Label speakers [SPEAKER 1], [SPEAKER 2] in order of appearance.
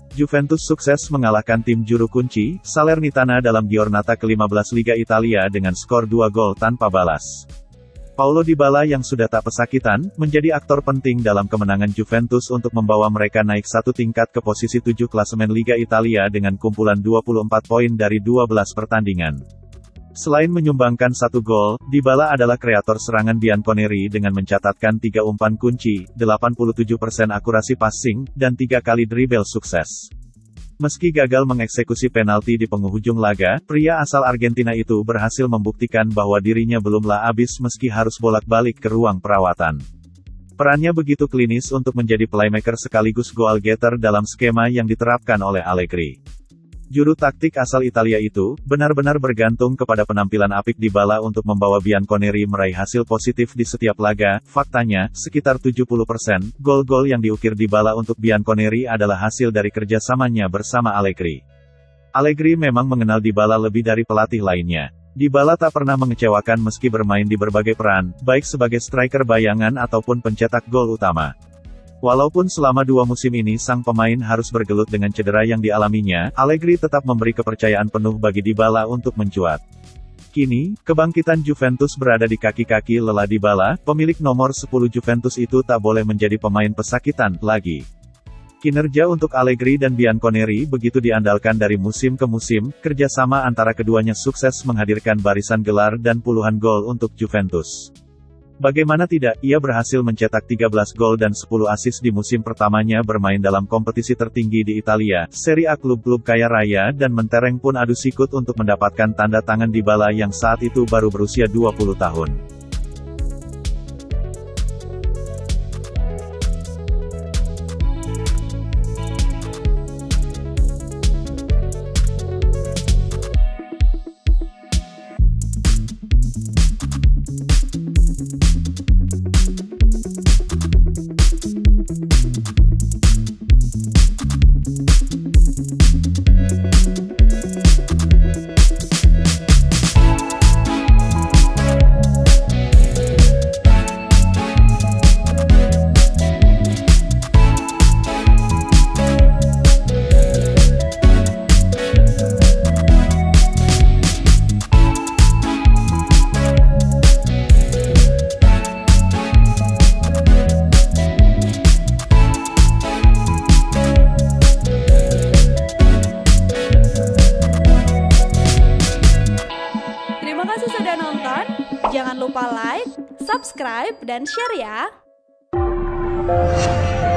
[SPEAKER 1] Juventus sukses mengalahkan tim juru kunci, Salernitana dalam giornata ke-15 Liga Italia dengan skor 2 gol tanpa balas. Paulo Dybala yang sudah tak pesakitan, menjadi aktor penting dalam kemenangan Juventus untuk membawa mereka naik satu tingkat ke posisi 7 klasemen Liga Italia dengan kumpulan 24 poin dari 12 pertandingan. Selain menyumbangkan satu gol, Dybala adalah kreator serangan Bianconeri dengan mencatatkan 3 umpan kunci, 87% akurasi passing, dan 3 kali dribble sukses. Meski gagal mengeksekusi penalti di penghujung laga, pria asal Argentina itu berhasil membuktikan bahwa dirinya belumlah habis meski harus bolak-balik ke ruang perawatan. Perannya begitu klinis untuk menjadi playmaker sekaligus goal getter dalam skema yang diterapkan oleh Allegri. Juru taktik asal Italia itu, benar-benar bergantung kepada penampilan apik Dybala untuk membawa Bianconeri meraih hasil positif di setiap laga. Faktanya, sekitar 70% gol-gol yang diukir Dybala untuk Bianconeri adalah hasil dari kerjasamanya bersama Allegri. Allegri memang mengenal Dybala lebih dari pelatih lainnya. Dybala tak pernah mengecewakan meski bermain di berbagai peran, baik sebagai striker bayangan ataupun pencetak gol utama. Walaupun selama 2 musim ini sang pemain harus bergelut dengan cedera yang dialaminya, Allegri tetap memberi kepercayaan penuh bagi Dybala untuk mencuat. Kini, kebangkitan Juventus berada di kaki-kaki lelah Dybala, pemilik nomor 10 Juventus itu tak boleh menjadi pemain pesakitan lagi. Kinerja untuk Allegri dan Bianconeri begitu diandalkan dari musim ke musim, kerjasama antara keduanya sukses menghadirkan barisan gelar dan puluhan gol untuk Juventus. Bagaimana tidak, ia berhasil mencetak 13 gol dan 10 assist di musim pertamanya bermain dalam kompetisi tertinggi di Italia, Serie A klub-klub kaya raya dan mentereng pun adu sikut untuk mendapatkan tanda tangan Dybala yang saat itu baru berusia 20 tahun.
[SPEAKER 2] Terima kasih sudah nonton, jangan lupa like, subscribe, dan share ya!